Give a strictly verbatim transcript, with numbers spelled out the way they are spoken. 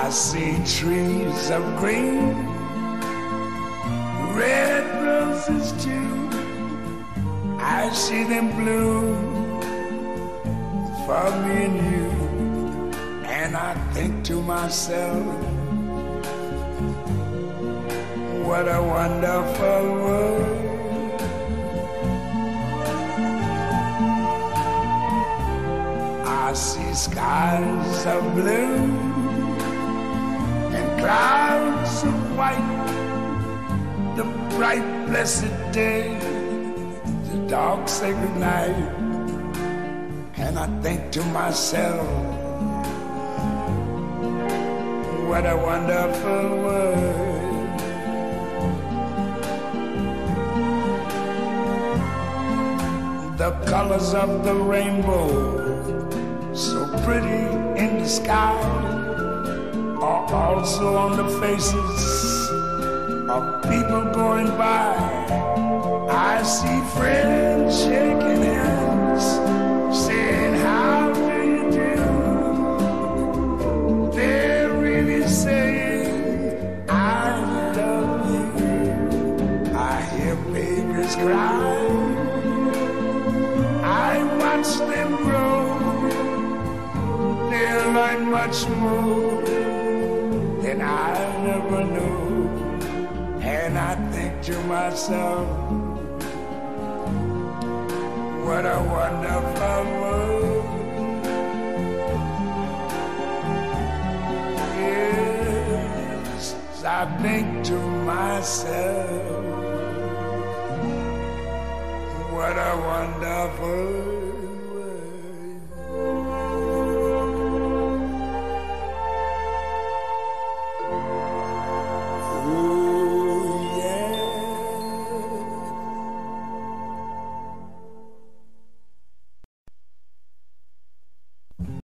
see trees of green, red roses too. I see them bloom for me and you. And I think to myself, what a wonderful world. I see skies of blue and clouds of white, the bright blessed day, the dark sacred night. And I think to myself, what a wonderful world. The colors of the rainbow, so pretty in the sky, are also on the faces of people going by. I see friends shaking hands, saying, how do you do? They're really saying, I love you. I hear babies cry, I watch them grow. They'll learn much more than I never knew. And I think to myself, what a wonderful world. Yes, I think to myself, what a wonderful world.